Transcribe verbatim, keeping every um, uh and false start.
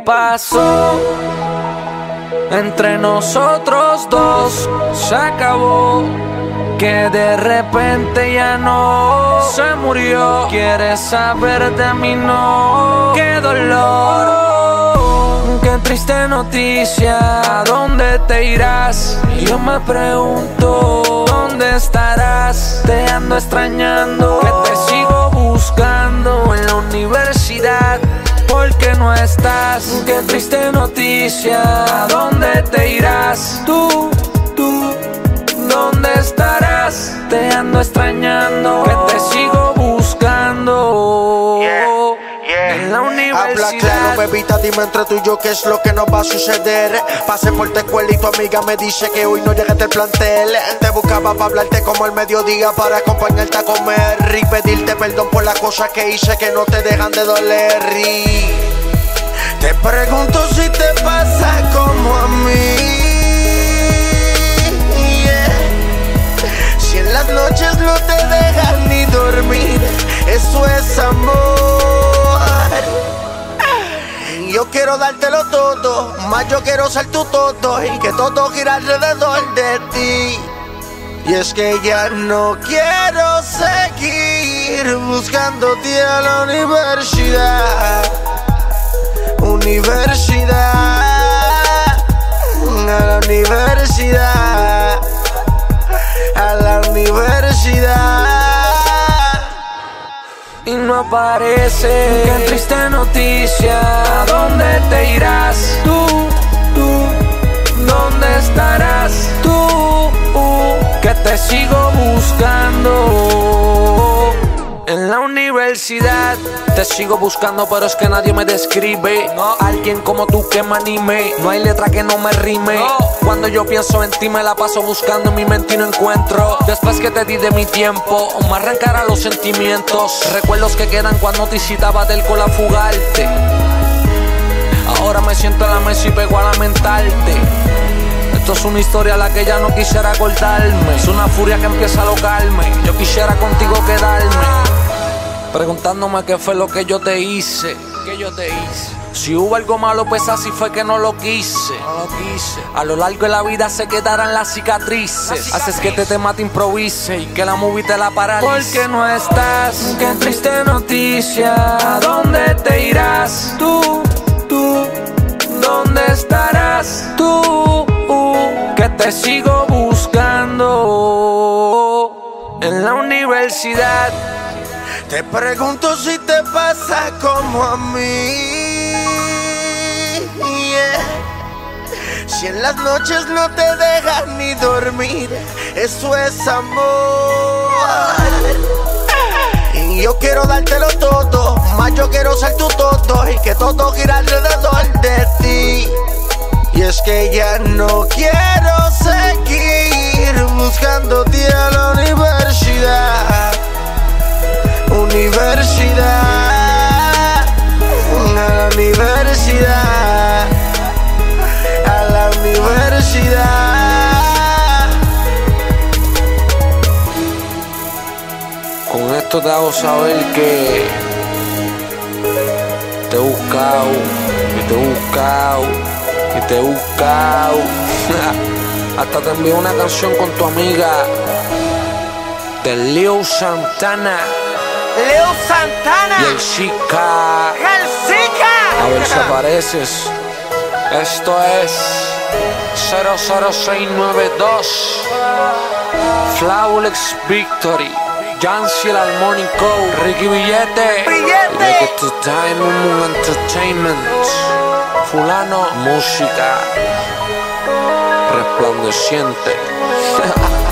pasó entre nosotros dos? Se acabó, que de repente ya no se murió. ¿Quieres saber de mí? No, qué dolor, qué triste noticia. ¿A dónde te irás? Y yo me pregunto, ¿dónde estarás? Te ando extrañando, que te sigo buscando en la universidad. ¿Por qué no estás? Qué triste noticia. ¿A dónde te irás? Tú, tú, ¿dónde estarás? Te ando extrañando, que te sigo buscando. Yeah, yeah. En la universidad. Habla claro, bebita, dime entre tú y yo qué es lo que nos va a suceder. Pasé por tu escuela y tu amiga me dice que hoy no llegaste al plantel. Te buscaba para hablarte como el mediodía, para acompañarte a comer y pedirte perdón por las cosas que hice que no te dejan de doler. Y te pregunto si te pasa como a mí. Yeah. Si en las noches no te dejan ni dormir, eso es amor. Yo quiero dártelo todo, más yo quiero ser tu todo y que todo gira alrededor de ti. Y es que ya no quiero seguir buscándote a la universidad. Universidad, a la universidad, a la universidad. Y no aparece, qué triste noticia. ¿A dónde te irás? Tú, tú, ¿dónde estarás? Tú, uh, que te sigo buscando en la universidad. Te sigo buscando, pero es que nadie me describe. No. Alguien como tú que me anime. No hay letra que no me rime. No. Cuando yo pienso en ti me la paso buscando en mi mente y no encuentro. Después que te di de mi tiempo, me arrancará los sentimientos. Recuerdos que quedan cuando te citaba del cola a fugarte. Ahora me siento en la mesa y pego a lamentarte. Esto es una historia a la que ya no quisiera cortarme. Es una furia que empieza a alocarme. Yo quisiera contigo quedarme, preguntándome qué fue lo que yo te hice. ¿Qué yo te hice? Si hubo algo malo, pues así fue que no lo quise. No lo quise. A lo largo de la vida se quedarán las cicatrices. La cicatriz. Haces que te tema te improvise y que la movie te la paralice. ¿Por qué no estás? Qué triste noticia. ¿A dónde te irás? Tú, tú, ¿dónde estarás? Tú, uh, que te sigo buscando en la universidad. Te pregunto si te pasa como a mí. Yeah. Si en las noches no te dejan ni dormir, eso es amor. Y yo quiero dártelo todo, más yo quiero ser tu todo y que todo gira alrededor de ti. Y es que ya no quiero seguir buscándote a la universidad. Universidad, a la universidad, a la universidad. Con esto te hago saber que te he buscado, y te he buscado, y te he buscado. Hasta te envié una canción con tu amiga de Leo Santana. Leo Santana y el Chica. El Chica. A ver si apareces. Esto es cero cero seis nueve dos Flawless Victory, Jancy Armónico, Ricky Billete, Billete. To Diamond Entertainment, Fulano Música Resplandeciente.